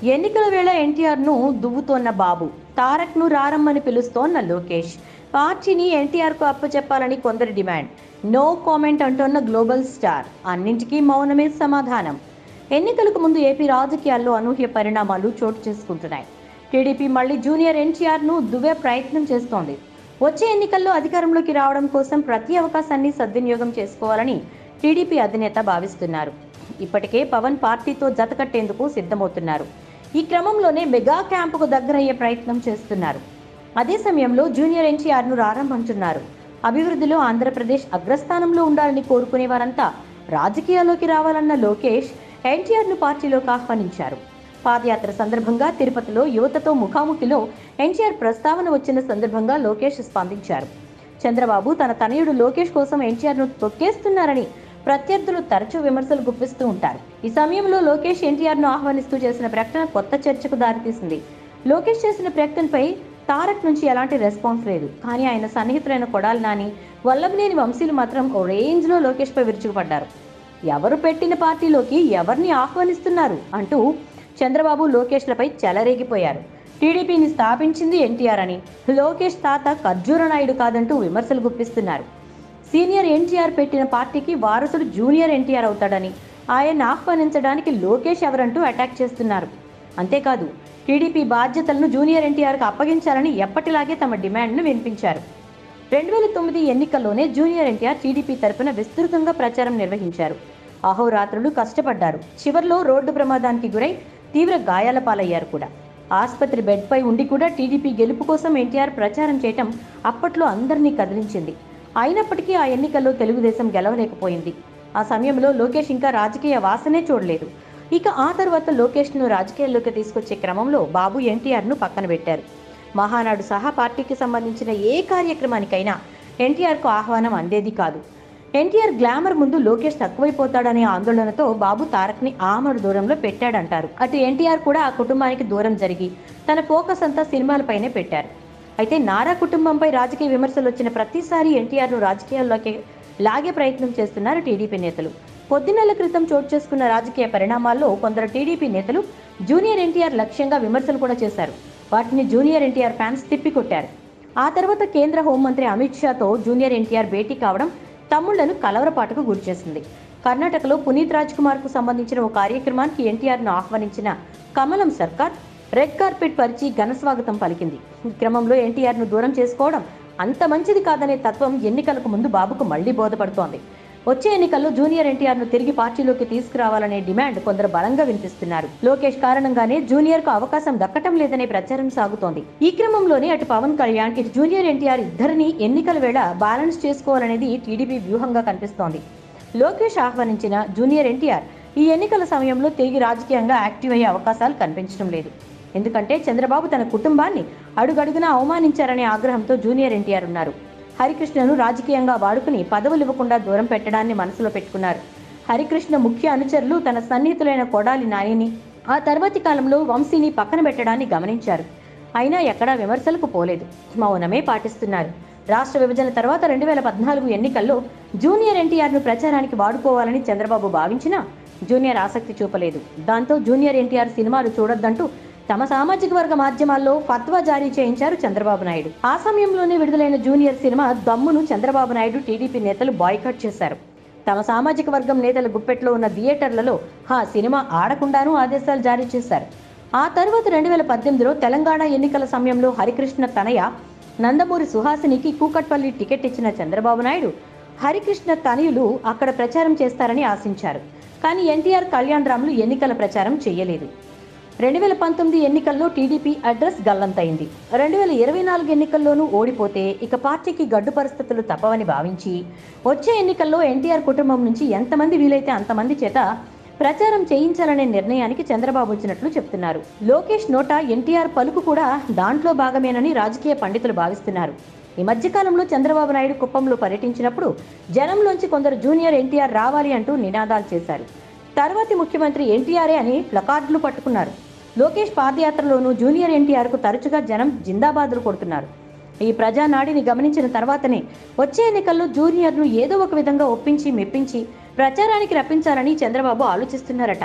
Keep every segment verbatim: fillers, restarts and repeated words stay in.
ఎన్నికల వేళ ఎన్టీఆర్ను దువ్వుతోన్న బాబు, తారక్ను రారమ్మని పిలుస్తోన్న లోకేష్, పార్టీని ఎన్టీఆర్కు అప్పచెప్పాలని కొందరి డిమాండ్. నో కామెంట్ అంటోన్న గ్లోబల్ స్టార్, అన్నింటికీ మౌనమే సమాధానం. ఎన్నికలకు ముందు ఏపీ రాజకీయాల్లో అనూహ్య పరిణామాలు చోటు చేసుకుంటున్నాయి. టీడీపీ మళ్లీ జూనియర్ ఎన్టీఆర్ను దువ్వే ప్రయత్నం చేస్తోంది. వచ్చే ఎన్నికల్లో అధికారంలోకి రావడం కోసం ప్రతి అవకాశాన్ని సద్వినియోగం చేసుకోవాలని టీడీపీ అధినేత భావిస్తున్నారు. ఇప్పటికే పవన్ పార్టీతో జతకట్టేందుకు సిద్ధమవుతున్నారు. ఈ క్రమంలోనే మెగా క్యాంపుకు దగ్గరయ్యే ప్రయత్నం చేస్తున్నారు. అదే సమయంలో జూనియర్ ఎన్టీఆర్ను రారమ్మంటున్నారు. అభివృద్ధిలో ఆంధ్రప్రదేశ్ అగ్రస్థానంలో ఉండాలని కోరుకునే వారంతా రాజకీయాల్లోకి రావాలన్న లోకేష్ ఎన్టీఆర్ను పార్టీలోకి ఆహ్వానించారు. పాదయాత్ర సందర్భంగా తిరుపతిలో యువతతో ముఖాముఖిలో ఎన్టీఆర్ ప్రస్తావన వచ్చిన సందర్భంగా లోకేష్ స్పందించారు. చంద్రబాబు తన తనయుడు లోకేష్ కోసం ఎన్టీఆర్ను తొక్కేస్తున్నారని ప్రత్యర్థులు తరచూ విమర్శలు గుప్పిస్తూ ఉంటారు. ఈ సమయంలో లోకేష్ ఎన్టీఆర్ను ఆహ్వానిస్తూ చేసిన ప్రకటన కొత్త చర్చకు దారితీసింది. లోకేష్ చేసిన ప్రకటనపై తారక్ నుంచి ఎలాంటి రెస్పాన్స్ లేదు. కానీ ఆయన సన్నిహితులైన కొడాలి నాని, వల్లభనేని వంశీలు మాత్రం ఓ రేంజ్లో లోకేష్పై విరుచుకుపడ్డారు. ఎవరు పెట్టిన పార్టీలోకి ఎవరిని ఆహ్వానిస్తున్నారు అంటూ చంద్రబాబు లోకేష్లపై చెలరేగిపోయారు. టీడీపీని స్థాపించింది ఎన్టీఆర్ అని, లోకేష్ తాత ఖర్జూర నాయుడు కాదంటూ విమర్శలు గుప్పిస్తున్నారు. సీనియర్ ఎన్టీఆర్ పెట్టిన పార్టీకి వారసుడు జూనియర్ ఎన్టీఆర్ అవుతాడని, ఆయన ఆహ్వానించడానికి లోకేష్ ఎవరంటూ అటాక్ చేస్తున్నారు. అంతేకాదు, టీడీపీ బాధ్యతలను జూనియర్ ఎన్టీఆర్కు అప్పగించాలని ఎప్పటిలాగే తమ డిమాండ్ను వినిపించారు. రెండు వేల తొమ్మిది ఎన్నికల్లోనే జూనియర్ ఎన్టీఆర్ టీడీపీ తరపున విస్తృతంగా ప్రచారం నిర్వహించారు. అహోరాత్రులు కష్టపడ్డారు. చివర్లో రోడ్డు ప్రమాదానికి గురై తీవ్ర గాయాల పాలయ్యారు కూడా. ఆసుపత్రి బెడ్పై ఉండి కూడా టీడీపీ గెలుపు కోసం ఎన్టీఆర్ ప్రచారం చేయటం అప్పట్లో అందరినీ కదిలించింది. అయినప్పటికీ ఆ ఎన్నికల్లో తెలుగుదేశం గెలవలేకపోయింది. ఆ సమయంలో లోకేష్ ఇంకా రాజకీయ వాసనే చూడలేదు. ఇక ఆ తర్వాత లోకేష్ను రాజకీయాల్లోకి తీసుకొచ్చే క్రమంలో బాబు ఎన్టీఆర్ను పక్కన పెట్టారు. మహానాడు సహా పార్టీకి సంబంధించిన ఏ కార్యక్రమానికైనా ఎన్టీఆర్కు ఆహ్వానం అందేది కాదు. ఎన్టీఆర్ గ్లామర్ ముందు లోకేష్ తక్కువైపోతాడనే ఆందోళనతో బాబు తారక్ని ఆమడు దూరంలో పెట్టాడంటారు. అటు ఎన్టీఆర్ కూడా ఆ కుటుంబానికి దూరం జరిగి తన ఫోకస్ అంతా సినిమాలపైనే పెట్టారు. అయితే నారా కుటుంబంపై రాజకీయ విమర్శలు వచ్చిన ప్రతిసారి ఎన్టీఆర్ను రాజకీయాల్లోకి లాగే ప్రయత్నం చేస్తున్నారు టీడీపీ నేతలు. కొద్ది నెలల క్రితం చోటు చేసుకున్న రాజకీయ పరిణామాల్లో కొందరు టీడీపీ నేతలు జూనియర్ ఎన్టీఆర్ లక్ష్యంగా విమర్శలు కూడా చేశారు. వాటిని జూనియర్ ఎన్టీఆర్ ఫ్యాన్స్ తిప్పికొట్టారు. ఆ తర్వాత కేంద్ర హోంమంత్రి అమిత్ షాతో జూనియర్ ఎన్టీఆర్ భేటీ కావడం తమ్ముళ్లను కలవరపాటుకు గురిచేసింది. కర్ణాటకలో పునీత్ రాజ్ కుమార్ కు సంబంధించిన ఓ కార్యక్రమానికి ఎన్టీఆర్ను ఆహ్వానించిన కమలం సర్కార్ రెడ్ కార్పెట్ పరిచి ఘనస్వాగతం పలికింది. ఈ క్రమంలో ఎన్టీఆర్ను దూరం చేసుకోవడం అంత మంచిది కాదనే తత్వం ఎన్నికలకు ముందు బాబుకు మళ్లీ బోధపడుతోంది. వచ్చే ఎన్నికల్లో జూనియర్ ఎన్టీఆర్ను తిరిగి పార్టీలోకి తీసుకురావాలనే డిమాండ్ కొందరు బలంగా వినిపిస్తున్నారు. లోకేష్ కారణంగానే జూనియర్కు అవకాశం దక్కటం లేదనే ప్రచారం సాగుతోంది. ఈ క్రమంలోనే అటు పవన్ కళ్యాణ్, ఇటు జూనియర్ ఎన్టీఆర్ ఇద్దరిని ఎన్నికల వేళ బ్యాలెన్స్ చేసుకోవాలనేది టీడీపీ వ్యూహంగా కనిపిస్తోంది. లోకేష్ ఆహ్వానించిన జూనియర్ ఎన్టీఆర్ ఈ ఎన్నికల సమయంలో తిరిగి రాజకీయంగా యాక్టివ్ అయ్యే అవకాశాలు కనిపించడం లేదు. ఎందుకంటే చంద్రబాబు తన కుటుంబాన్ని అడుగడుగునా అవమానించారనే ఆగ్రహంతో జూనియర్ ఎన్టీఆర్ ఉన్నారు. హరికృష్ణను రాజకీయంగా వాడుకుని పదవులు ఇవ్వకుండా దూరం పెట్టడాన్ని మనసులో పెట్టుకున్నారు. హరికృష్ణ ముఖ్య అనుచరులు తన సన్నిహితులైన కొడాలి నానిని, ఆ తర్వాతి కాలంలో వంశీని పక్కన పెట్టడాన్ని గమనించారు. అయినా ఎక్కడా విమర్శలకు పోలేదు, మౌనమే పాటిస్తున్నారు. రాష్ట్ర విభజన తర్వాత రెండు వేల పద్నాలుగు ఎన్నికల్లో జూనియర్ ఎన్టీఆర్ను ప్రచారానికి వాడుకోవాలని చంద్రబాబు భావించినా జూనియర్ ఆసక్తి చూపలేదు. దాంతో జూనియర్ ఎన్టీఆర్ సినిమాలు చూడొద్దంటూ తమ సామాజిక వర్గ మాధ్యమాల్లో ఫత్వా జారీ చేయించారు చంద్రబాబు నాయుడు. ఆ సమయంలోనే విడుదలైన జూనియర్ సినిమా దమ్మును చంద్రబాబు నాయుడు, టీడీపీ నేతలు బాయ్కాట్ చేశారు. తమ సామాజిక వర్గం నేతల గుప్పెట్లో ఉన్న థియేటర్లలో ఆ సినిమా ఆడకుండానూ ఆదేశాలు జారీ చేశారు. ఆ తర్వాత రెండు వేల పద్దెనిమిదిలో తెలంగాణ ఎన్నికల సమయంలో హరికృష్ణ తనయ నందమూరి సుహాసినికి కూకట్పల్లి టికెట్ ఇచ్చిన చంద్రబాబు నాయుడు హరికృష్ణ తనయులు అక్కడ ప్రచారం చేస్తారని ఆశించారు. కానీ ఎన్టీఆర్, కళ్యాణ్ రాములు ఎన్నికల ప్రచారం చేయలేదు. రెండు వేల పంతొమ్మిది ఎన్నికల్లో టీడీపీ అడ్రస్ గల్లంతైంది. రెండు వేల ఇరవై నాలుగు ఎన్నికల్లోనూ ఓడిపోతే ఇక పార్టీకి గడ్డు పరిస్థితులు తప్పవని భావించి వచ్చే ఎన్నికల్లో ఎన్టీఆర్ కుటుంబం నుంచి ఎంతమంది వీలైతే అంతమంది చేత ప్రచారం చేయించాలనే నిర్ణయానికి చంద్రబాబు వచ్చినట్లు చెప్తున్నారు. లోకేష్ నోట ఎన్టీఆర్ పలుకు కూడా దాంట్లో భాగమేనని రాజకీయ పండితులు భావిస్తున్నారు. ఈ మధ్యకాలంలో చంద్రబాబు నాయుడు కుప్పంలో పర్యటించినప్పుడు జనంలోంచి కొందరు జూనియర్ ఎన్టీఆర్ రావాలి అంటూ నినాదాలు చేశారు. తర్వాతి ముఖ్యమంత్రి ఎన్టీఆర్ఏ అని ప్లకార్డులు పట్టుకున్నారు. లోకేష్ పాదయాత్రలోనూ జూనియర్ ఎన్టీఆర్కు తరచుగా జనం జిందాబాదులు కొడుతున్నారు. ఈ ప్రజానాడిని గమనించిన తర్వాతనే వచ్చే ఎన్నికల్లో జూనియర్ను ఏదో ఒక విధంగా ఒప్పించి మెప్పించి ప్రచారానికి రప్పించాలని చంద్రబాబు ఆలోచిస్తున్నారట.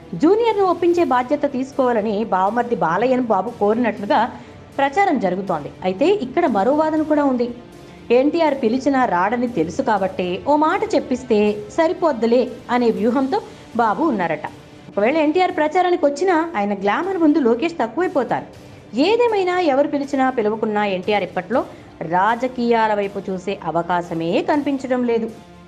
జూనియర్ను ఒప్పించే బాధ్యత తీసుకోవాలని బావమర్ది బాలయ్యను బాబు కోరినట్లుగా ప్రచారం జరుగుతోంది. అయితే ఇక్కడ మరో వాదన కూడా ఉంది. ఎన్టీఆర్ పిలిచినా రాడని తెలుసు కాబట్టి ఓ మాట చెప్పిస్తే సరిపోద్దులే అనే వ్యూహంతో బాబు ఉన్నారట. ఒకవేళ ఎన్టీఆర్ ప్రచారానికి వచ్చినా ఆయన గ్లామర్ ముందు లోకేష్ తక్కువైపోతారు. ఏదేమైనా ఎవరు పిలిచినా పిలువకున్నా ఎన్టీఆర్ ఇప్పట్లో రాజకీయాల వైపు చూసే అవకాశమే కనిపించడం లేదు.